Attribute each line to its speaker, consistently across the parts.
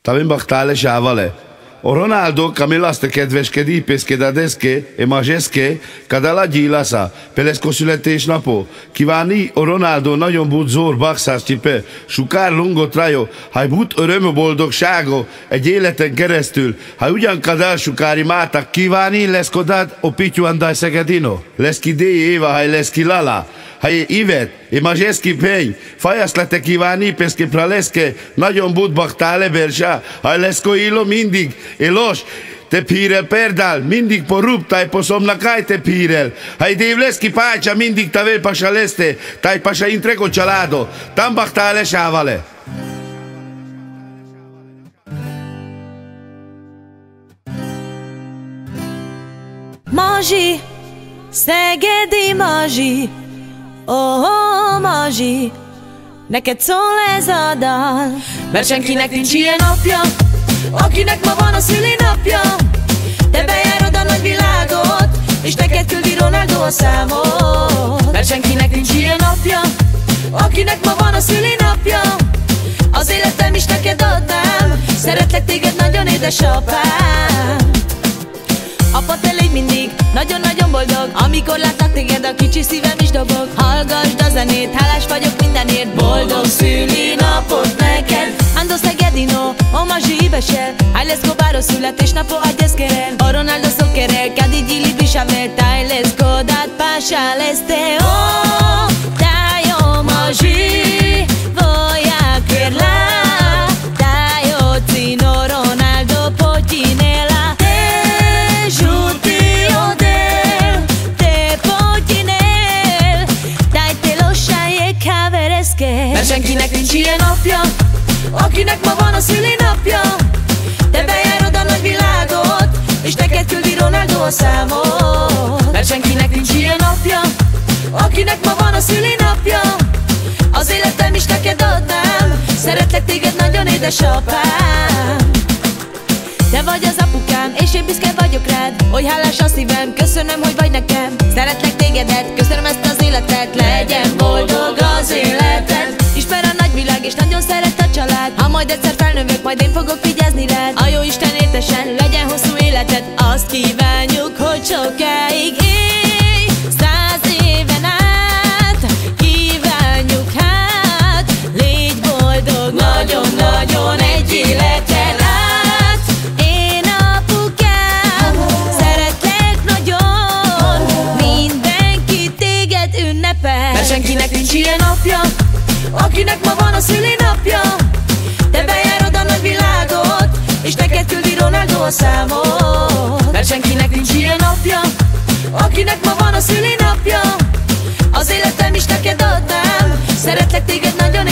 Speaker 1: También bachtale shavale. O Ronaldo, Kamilaste kedveskedj, pészkedadeszke, emazseszke, kadala gyílasza, peleszko születésnapó. Kívánni o Ronaldo nagyon bud zór baxás csipe, sukár lungot rajo, haj bud öröm boldogságo, egy életen keresztül, haj ugyan kadal sukári mátak, kívánni lesz kodad o pityuandaj szegedino, lesz ki déj éva, haj lesz ki lala. Haj Ivet, emazseszki pény, fajaszlete kívánni, pészke praleszke, nagyon bud bachtale bersa, haj lesz ko ilo mindig, Elos, te pírel perdál, mindig porup, taj poszomnakaj te pírel. Haj dévleszki pácsa, mindig tavel pasa leste, taj pasa intreko családo, tam bachtál sávale.
Speaker 2: Mazsi, szegedi Mazsi, oh Mazsi, neked szól ez a dal, mert senkinek nincs ilyen napja, akinek ma van a szülinapja. Te bejárod a nagyvilágot, és neked küldi Ronaldo a számot. Mert senkinek nincs ilyen napja, akinek ma van a szülinapja. Az életem is neked adnám, szeretlek téged nagyon, édesapám. Apa, te légy mindig nagyon-nagyon boldog, amikor látlak téged, a kicsi szívem is dobog. Hallgasd a zenét, hálás vagyok mindenért, boldog szülinapot neked. Ando Szegedino, o Mazsi besel, haj lesz kobáro születésnapo, agyesz kerel. O Ronaldo szokerel, kadi gyili bisavel, taj lesz kodát, pásá lesz te. Oh, taj o Mazsi, voja kerla, taj o cino Ronaldo potinela. Mert senkinek nincs ilyen napja, akinek ma van a szülinapja. Te bejárod a nagyvilágot, és neked küldi Ronaldo a számot. Mert senkinek nincs ilyen napja, akinek ma van a szülinapja. Az életem is neked adnám, szeretlek téged nagyon, édesapám. Te vagy az apukám, és én büszke vagyok rád, oly hálás a szívem, köszönöm, hogy vagy nekem. Szeretlek tégedet, köszönöm ezt az életet, legyen boldog az életed. Ismer a nagyvilág, és nagyon szeret a család. Ha majd egyszer felnövök, majd én fogok vigyázni rád. A jó Isten értesen, legyen hosszú életed, azt kívánjuk, hogy sokáig élj, 100 éven át. Kívánjuk hát, légy boldog, nagyon-nagyon egy életen át. Én apukám, szeretlek nagyon, mindenki téged ünnepel. Mert senkinek nincs ilyen napja, akinek ma van a szülinapja. Te bejárod a nagyvilágot, és neked küldi Ronaldo a számot. Mert senkinek nincs ilyen napja, akinek ma van a szülinapja. Az életem is neked adnám, szeretlek téged nagyon,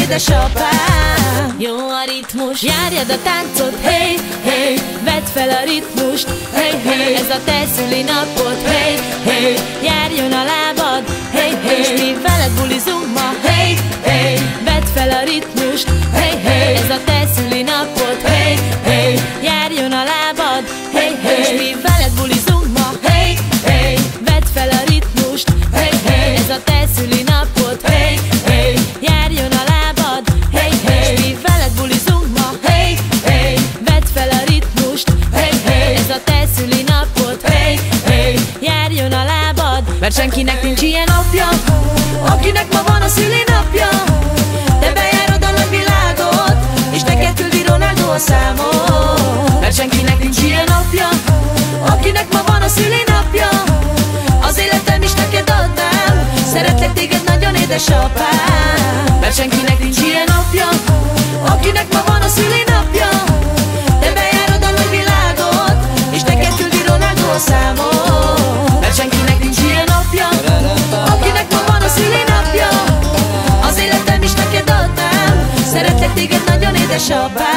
Speaker 2: édesapám. Jó a ritmus, járjad a táncot, hey, hey, vedd fel a ritmust, hey, hey, ez a te szülinapod, hey, hey, járjon a lábad, hey, hey, és mi veled bulizunk ma, hey, hey, vedd fel a ritmust, hey, hey, ez a te szülinapod, hey, hey, járjon a lábad, hey, hey, és mi veled bulizunk ma, hey, hey, vedd fel a ritmust, hey, hey, ez a te szülinapod, hey, hey, járjon a lábad, hey, hey, és mi veled bulizunk ma, hey, hey, vedd fel a ritmust, hey, hey, ez a te szülinapod, hey, hey, járjon a lábad. Mert senkinek nincs ilyen napja, akinek ma van a szülinapja. Te bejárod a nagyvilágot, és neked küldi Ronaldo a számot. Mert senkinek nincs ilyen napja, akinek ma van a szülinapja. Az életem is neked adnám, szeretlek téged nagyon, édesapám. Mert senkinek nincs ilyen napja, akinek ma van a szülinapja. Te bejárod a nagyvilágot, és neked küldi Ronaldo a számot. Mert senkinek nincs ilyen napja, akinek ma van a szülinapja. Az életem is neked adnám, szeretlek téged nagyon, édesapám.